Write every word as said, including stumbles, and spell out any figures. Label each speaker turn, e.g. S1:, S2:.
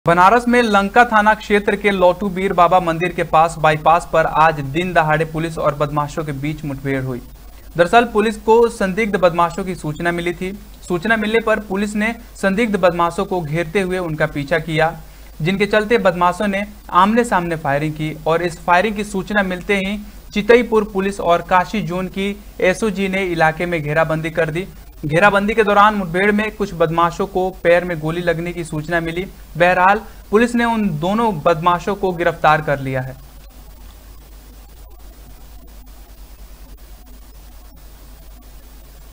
S1: बनारस में लंका थाना क्षेत्र के लौटू बीर बाबा मंदिर के पास बाईपास पर आज दिन दहाड़े पुलिस और बदमाशों के बीच मुठभेड़ हुई। दरअसल पुलिस को संदिग्ध बदमाशों की सूचना मिली थी। सूचना मिलने पर पुलिस ने संदिग्ध बदमाशों को घेरते हुए उनका पीछा किया, जिनके चलते बदमाशों ने आमने सामने फायरिंग की और इस फायरिंग की सूचना मिलते ही चितईपुर पुलिस और काशी जोन की एसओजी ने इलाके में घेराबंदी कर दी। घेराबंदी के दौरान मुठभेड़ में कुछ बदमाशों को पैर में गोली लगने की सूचना मिली। बहरहाल पुलिस ने उन दोनों बदमाशों को गिरफ्तार कर लिया है।